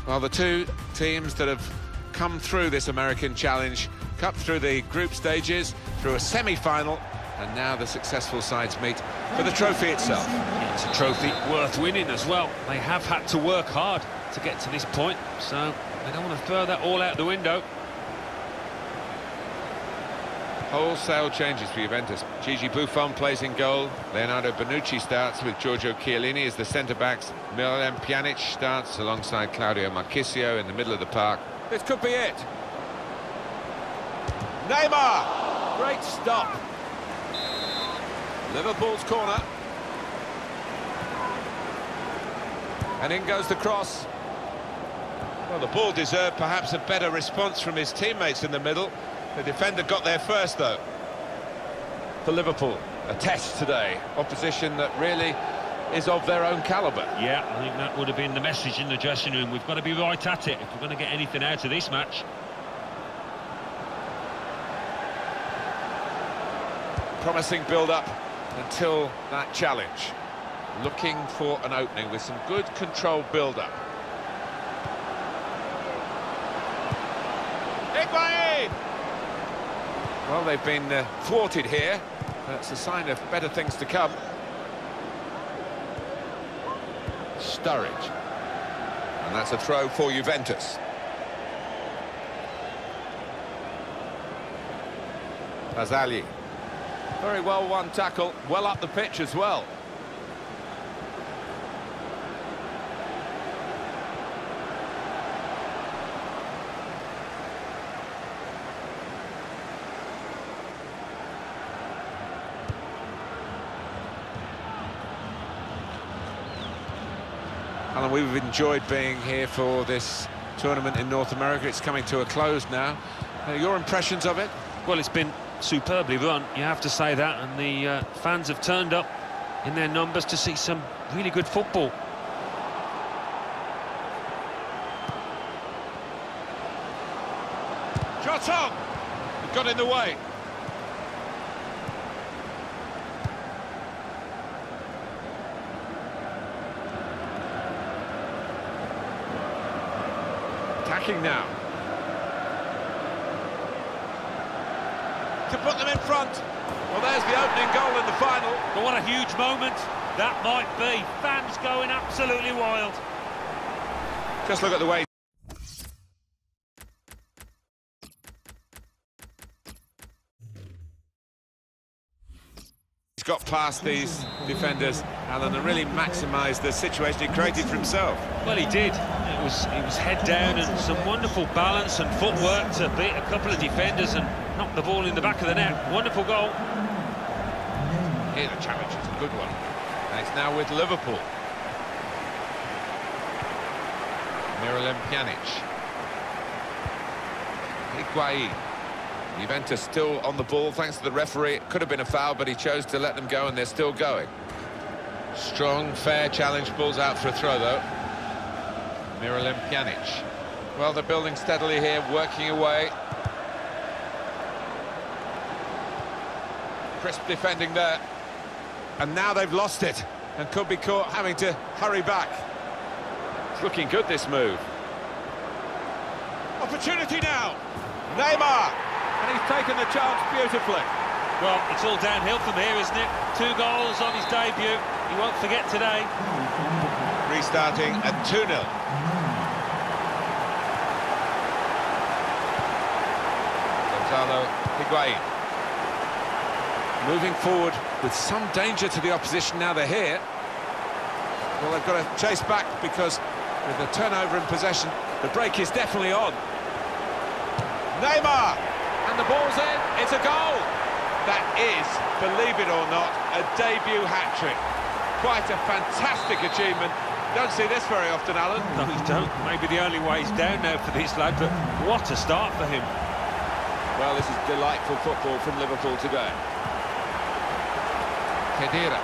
Well, the two teams that have come through this American Challenge Cup, through the group stages, through a semi-final, and now the successful sides meet for the trophy itself. It's a trophy worth winning as well. They have had to work hard to get to this point, so they don't want to throw that all out the window. Wholesale changes for Juventus. Gigi Buffon plays in goal. Leonardo Bonucci starts with Giorgio Chiellini as the centre-backs. Miralem Pjanic starts alongside Claudio Marchisio in the middle of the park. This could be it. Neymar! Great stop. Liverpool's corner. And in goes the cross. Well, the ball deserved perhaps a better response from his teammates in the middle. The defender got there first, though. For Liverpool, a test today. Opposition that really is of their own calibre. Yeah, I think that would have been the message in the dressing room. We've got to be right at it if we're going to get anything out of this match. Promising build-up until that challenge. Looking for an opening with some good controlled build-up. Higuain! Well, they've been thwarted here. That's a sign of better things to come. Sturridge. And that's a throw for Juventus. Barzagli. Very well won tackle, well up the pitch as well. Alan, we've enjoyed being here for this tournament in North America. It's coming to a close now. Your impressions of it? Well, it's been superbly run, you have to say that, and the fans have turned up in their numbers to see some really good football. Shot on! It got in the way. Attacking now. To put them in front. Well, there's the opening goal in the final. But what a huge moment that might be. Fans going absolutely wild. Just look at the way he's got past these defenders, Alan, and really maximised the situation he created for himself. Well, he did. It was head down and some wonderful balance and footwork to beat a couple of defenders and knock the ball in the back of the net. Wonderful goal. Here the challenge is a good one. And it's now with Liverpool. Miralem Pjanic. Higuain. Juventus still on the ball thanks to the referee. It could have been a foul, but he chose to let them go, and they're still going. Strong, fair challenge. Ball's out for a throw, though. Miralem Pjanic. Well, they're building steadily here, working away. Crisp defending there. And now they've lost it and could be caught having to hurry back. It's looking good, this move. Opportunity now. Neymar. And he's taken the chance beautifully. Well, it's all downhill from here, isn't it? 2 goals on his debut. He won't forget today. Restarting at 2-0. Gonzalo Higuain. Moving forward with some danger to the opposition now they're here. Well, they've got to chase back because with the turnover in possession, the break is definitely on. Neymar! And the ball's in, it's a goal! That is, believe it or not, a debut hat-trick. Quite a fantastic achievement. Don't see this very often, Alan. No, you don't. Maybe the only way is down now for this lad, but what a start for him. Well, this is delightful football from Liverpool today. Khedira.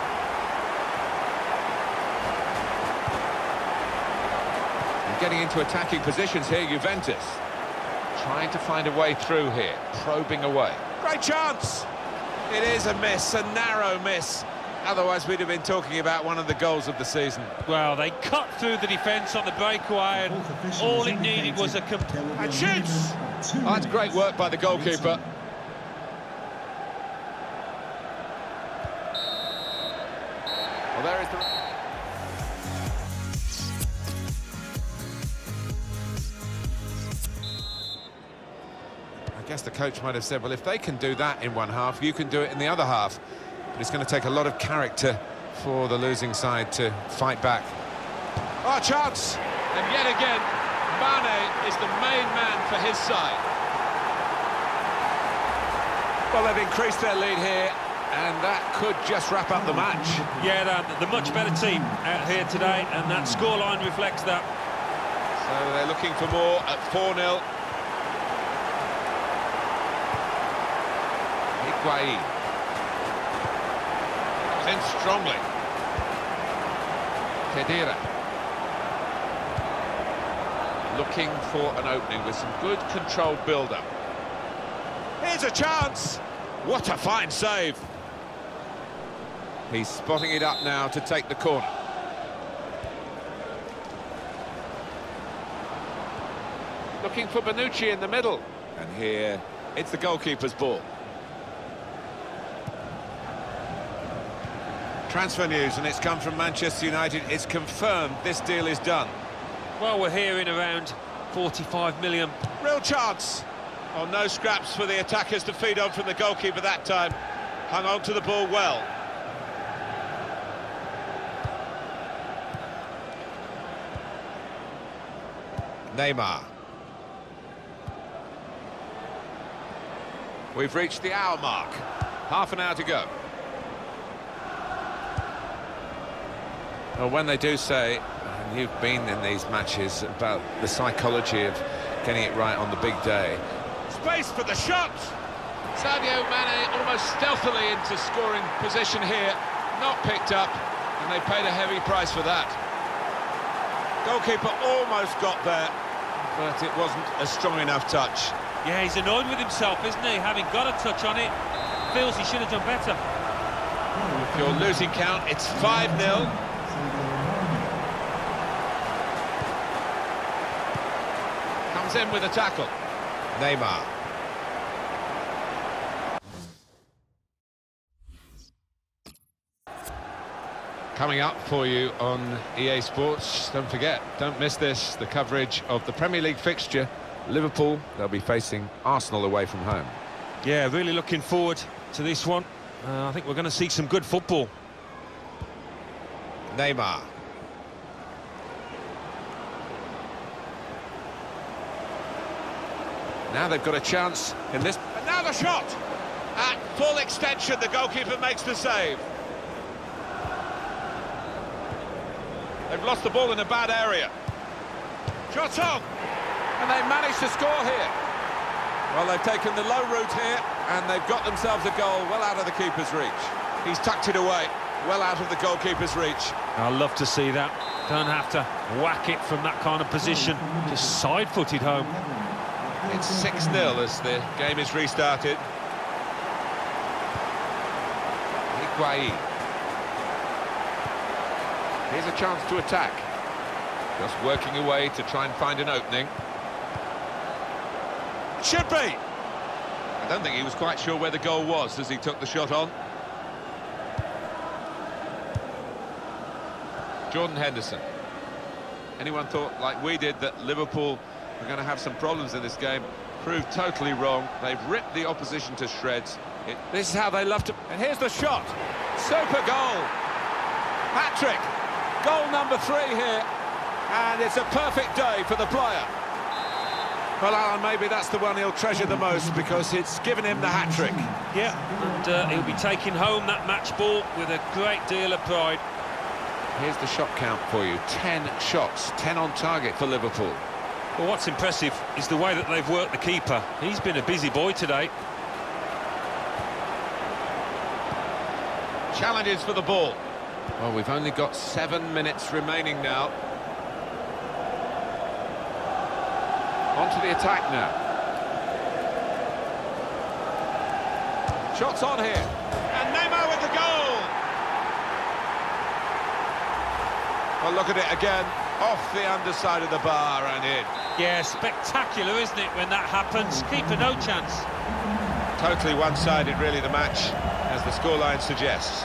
And getting into attacking positions here, Juventus. Trying to find a way through here, probing away. Great chance! It is a miss, a narrow miss. Otherwise, we'd have been talking about one of the goals of the season. Well, they cut through the defence on the breakaway, and all it needed was a... And shoots! Oh, that's great work by the goalkeeper. Well, there is the... I guess the coach might have said, well, if they can do that in one half, you can do it in the other half. But it's going to take a lot of character for the losing side to fight back. Oh, chance! And yet again, Mane is the main man for his side. Well, they've increased their lead here, and that could just wrap up the match. Yeah, the much better team out here today, and that scoreline reflects that. So they're looking for more at 4-0. Higuain. In strongly. Khedira. Looking for an opening with some good controlled build-up. Here's a chance! What a fine save! He's spotting it up now to take the corner. Looking for Bonucci in the middle. And here, it's the goalkeeper's ball. Transfer news, and it's come from Manchester United. It's confirmed this deal is done. Well, we're hearing around 45 million. Real chance. Oh, no scraps for the attackers to feed on from the goalkeeper that time. Hung on to the ball well. Neymar. We've reached the hour mark. Half an hour to go. Well, when they do say, and you've been in these matches, about the psychology of getting it right on the big day. Space for the shot! Sadio Mane almost stealthily into scoring position here, not picked up, and they paid a heavy price for that. Goalkeeper almost got there, but it wasn't a strong enough touch. Yeah, he's annoyed with himself, isn't he? Having got a touch on it, feels he should have done better. If you're losing count, it's 5-0. Comes in with a tackle. Neymar. Coming up for you on EA Sports, don't forget, don't miss this, the coverage of the Premier League fixture. Liverpool, they'll be facing Arsenal away from home. Yeah, really looking forward to this one. I think we're going to see some good football. Neymar. Now they've got a chance in this. And now the shot! At full extension, the goalkeeper makes the save. They've lost the ball in a bad area. Shot on! And they managed to score here. Well, they've taken the low route here, and they've got themselves a goal well out of the keeper's reach. He's tucked it away, well out of the goalkeeper's reach. I love to see that. Don't have to whack it from that kind of position. Just side-footed home. It's 6-0 as the game is restarted. Higuain. Here's a chance to attack. Just working away to try and find an opening. Should be! I don't think he was quite sure where the goal was as he took the shot on. Jordan Henderson. Anyone thought, like we did, that Liverpool were going to have some problems in this game? Proved totally wrong. They've ripped the opposition to shreds. This is how they love to... And here's the shot. Super goal. Hat-trick. Goal number 3 here. And it's a perfect day for the player. Well, Alan, maybe that's the one he'll treasure the most because it's given him the hat-trick. Yeah, and he'll be taking home that match ball with a great deal of pride. Here's the shot count for you. 10 shots, 10 on target for Liverpool. Well, what's impressive is the way that they've worked the keeper. He's been a busy boy today. Challenges for the ball. Well, we've only got 7 minutes remaining now. On to the attack now. Shots on here. And Neymar with the goal! Well, look at it again, off the underside of the bar and in. Yeah, spectacular, isn't it, when that happens? Keeper no chance. Totally one-sided, really, the match, as the scoreline suggests.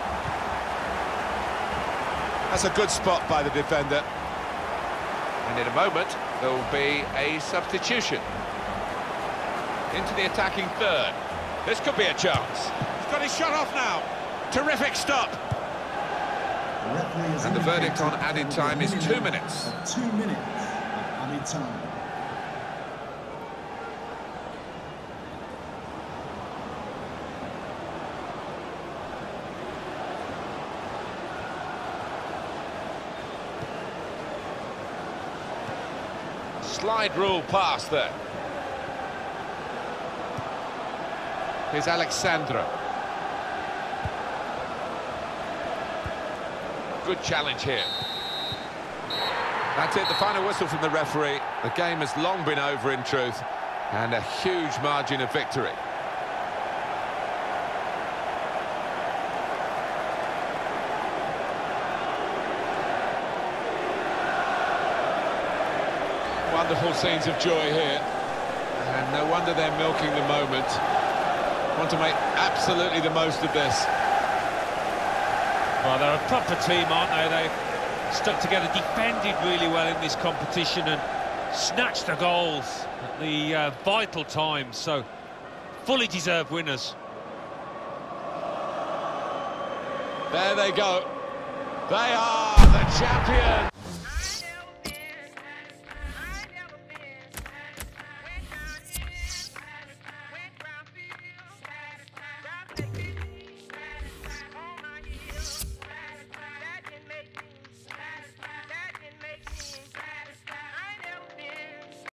That's a good spot by the defender. And in a moment, there will be a substitution. Into the attacking third. This could be a chance. He's got his shot off now. Terrific stop. And the verdict on added time is 2 minutes. 2 minutes of added time. Slide rule pass there. Here's Alexandra. Good challenge here. That's it, the final whistle from the referee. The game has long been over in truth, and a huge margin of victory. Wonderful scenes of joy here, and no wonder they're milking the moment. Want to make absolutely the most of this. Well, they're a proper team, aren't they? They've stuck together, defended really well in this competition and snatched the goals at the vital times, so fully deserved winners. There they go. They are the champions.